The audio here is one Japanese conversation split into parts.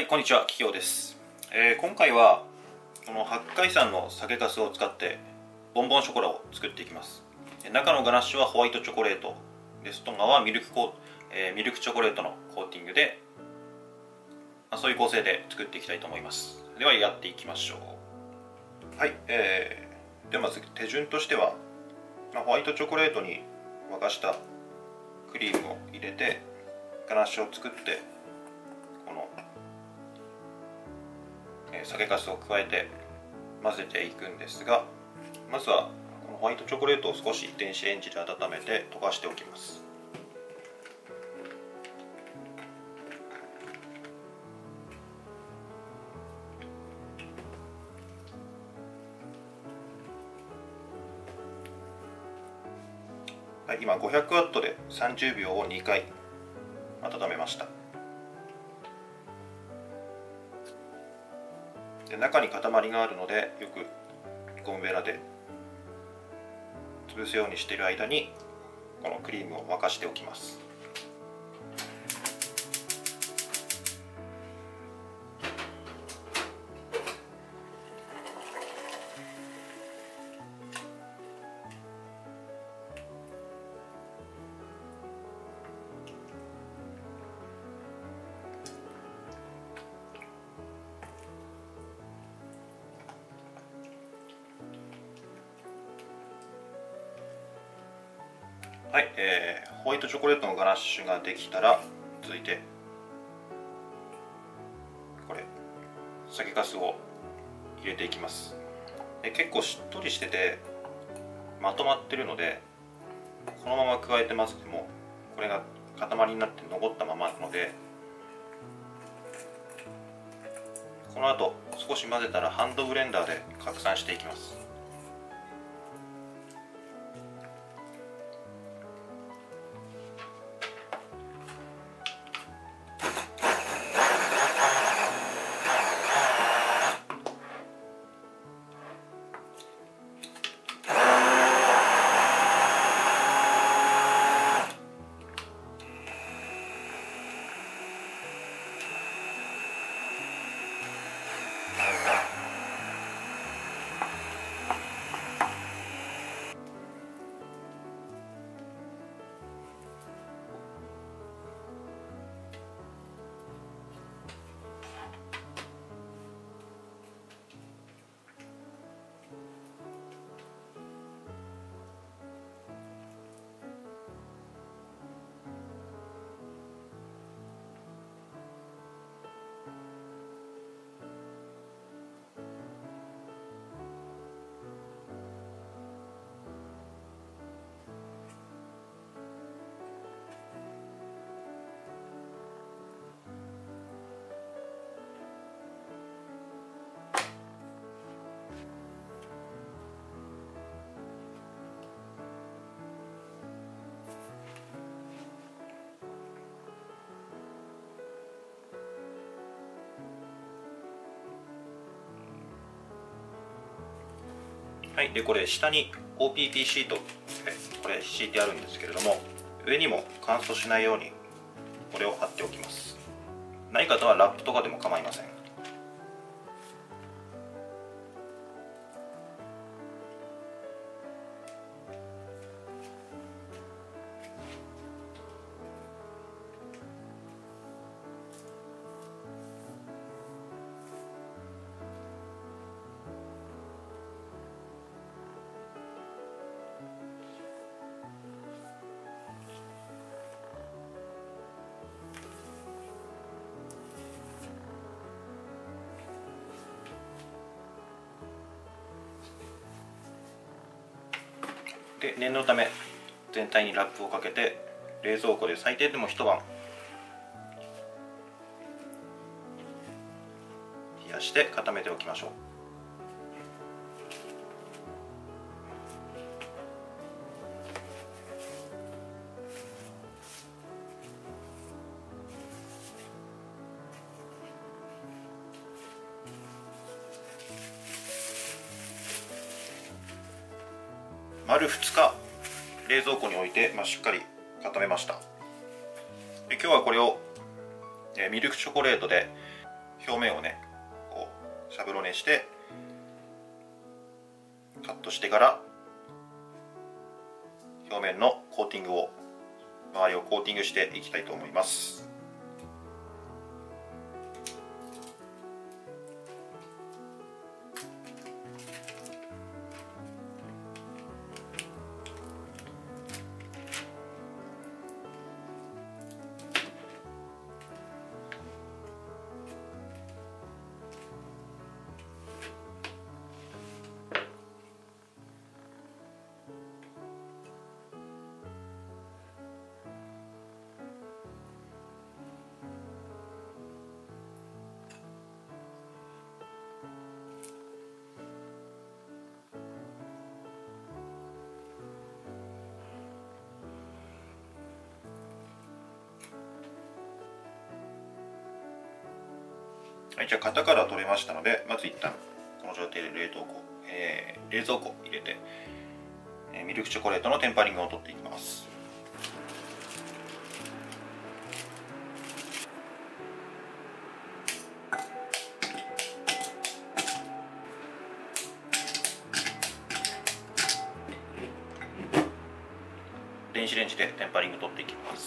はい、こんにちは、企業です。今回はこの八海山の酒粕を使ってボンボンショコラを作っていきます。中のガナッシュはホワイトチョコレートで、外側はミルクチョコレートのコーティングで、そういう構成で作っていきたいと思います。ではやっていきましょう。はい、ではまず手順としては、ホワイトチョコレートに沸かしたクリームを入れてガナッシュを作って、この酒粕を加えて混ぜていくんですが、まずはこのホワイトチョコレートを少し電子レンジで温めて溶かしておきます。はい、今500ワットで30秒を2回温めました。で、中に塊があるので、よくゴムベラで潰すようにしている間にこのクリームを沸かしておきます。はい、ホワイトチョコレートのガナッシュができたら、続いてこれ酒粕を入れていきます。結構しっとりしててまとまってるので、このまま加えて混ぜてもこれが塊になって残ったままなので、この後少し混ぜたらハンドブレンダーで拡散していきます。はい、でこれ下に OPP シート、これ敷いてあるんですけれども、上にも乾燥しないようにこれを貼っておきます。ない方はラップとかでも構いません。で、念のため全体にラップをかけて冷蔵庫で最低でも一晩冷やして固めておきましょう。丸2日冷蔵庫に置いて、しっかり固めました。で今日はこれをミルクチョコレートで表面をねこうしゃぶろねしてカットしてから表面のコーティングを周りをコーティングしていきたいと思います。はい、じゃあ型から取れましたので、まず一旦この状態で冷蔵庫入れて、ミルクチョコレートのテンパリングを取っていきます。電子レンジでテンパリング取っていきます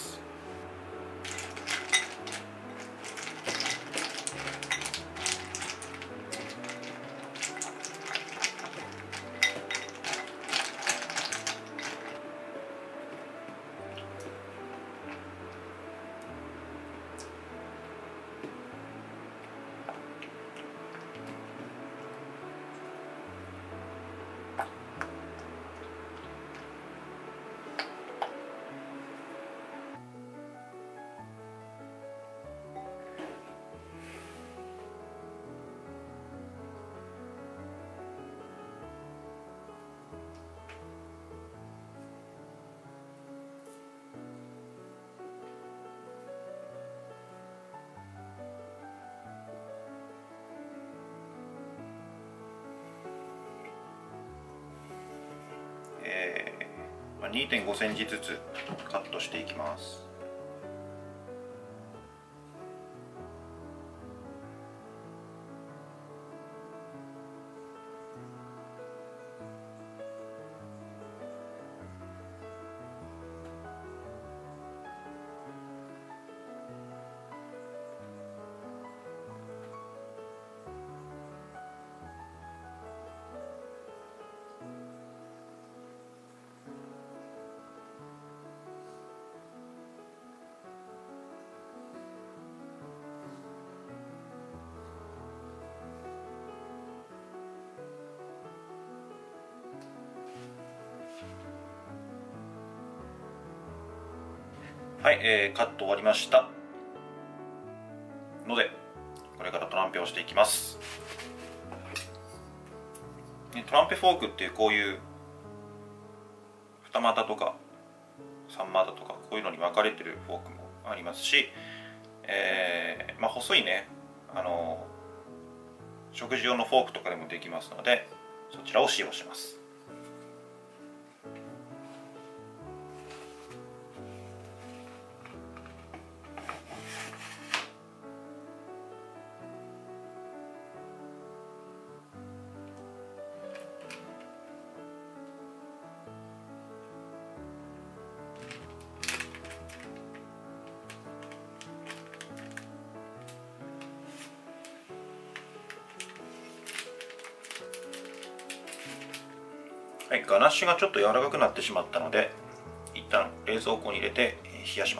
。2.5 センチずつカットしていきます。はい、カット終わりましたので、これからトランペをしていきます。トランペフォークっていうこういう2股とか3股とかこういうのに分かれてるフォークもありますし、細いね食事用のフォークとかでもできますので、そちらを使用します。はい、ガナッシュがちょっと柔らかくなってしまったので、一旦冷蔵庫に入れて冷やします。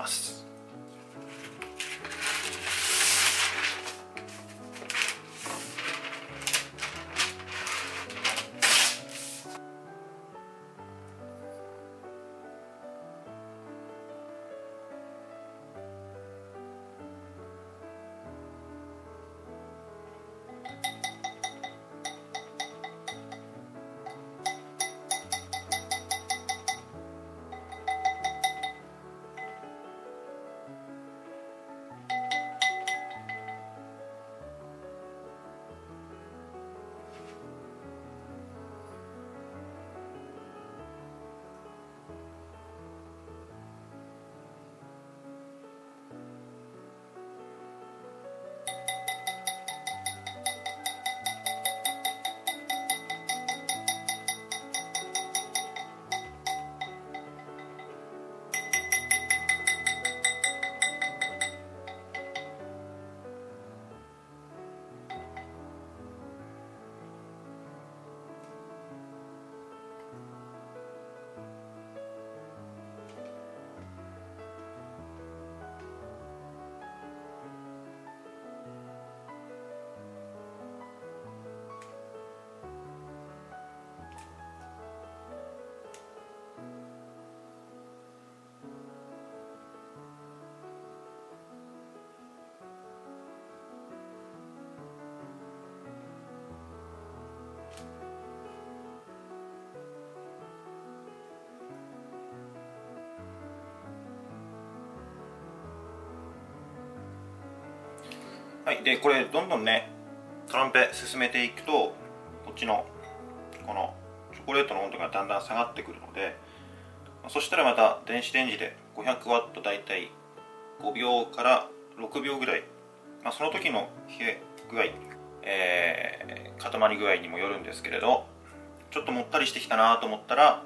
はい、でこれどんどんねトランペ進めていくと、こっちのこのチョコレートの温度がだんだん下がってくるので、そしたらまた電子レンジで 500W だいたい5秒から6秒ぐらい、その時の冷え具合、固まり具合にもよるんですけれど、ちょっともったりしてきたなと思ったら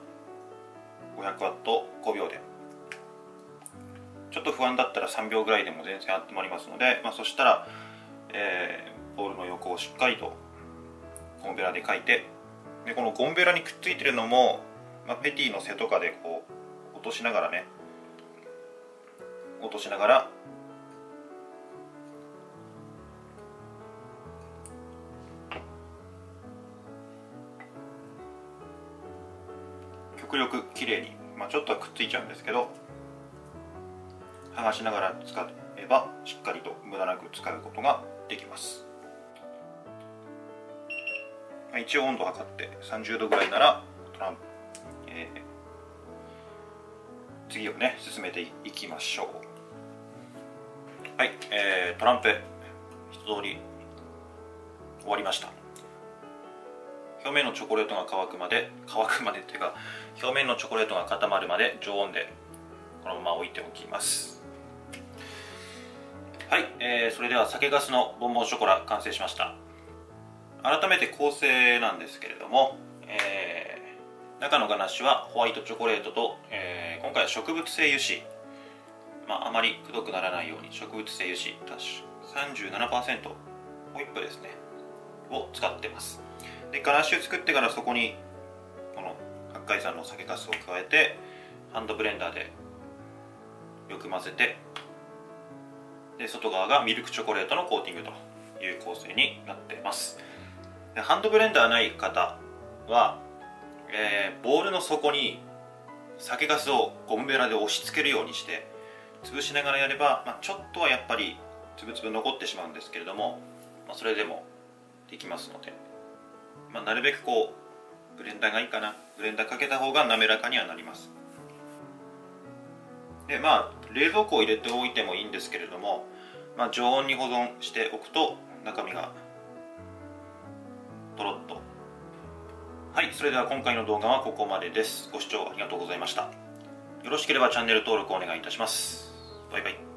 500W5 秒で、ちょっと不安だったら3秒ぐらいでも全然温まりますので、そしたら、ボウルの横をしっかりとゴムベラでかいて、でこのゴムベラにくっついてるのも、ペティの背とかでこう落としながら極力きれいに、ちょっとはくっついちゃうんですけど、剥がしながら使えばしっかりと無駄なく使うことができます。一応温度を測って30度ぐらいならトランプ、次をね進めていきましょう。はい、トランペ一通り終わりました。表面のチョコレートが乾くまでっていうか、表面のチョコレートが固まるまで常温でこのまま置いておきます。はい、それでは酒粕のボンボンショコラ完成しました。改めて構成なんですけれども、中のガナッシュはホワイトチョコレートと、今回は植物性油脂、あまりくどくならないように植物性油脂 37% ホイップですねを使ってます。でガナッシュ作ってからそこにこの八海山の酒粕を加えてハンドブレンダーでよく混ぜて、で外側がミルクチョコレートのコーティングという構成になっています。でハンドブレンダーない方は、ボウルの底に酒粕をゴムベラで押し付けるようにして潰しながらやれば、ちょっとはやっぱりつぶつぶ残ってしまうんですけれども、それでもできますので、なるべくこうブレンダーがいいかな、ブレンダーかけた方が滑らかにはなります。で冷蔵庫を入れておいてもいいんですけれども、常温に保存しておくと中身がとろっと。はい、それでは今回の動画はここまでです。ご視聴ありがとうございました。よろしければチャンネル登録お願いいたします。バイバイ。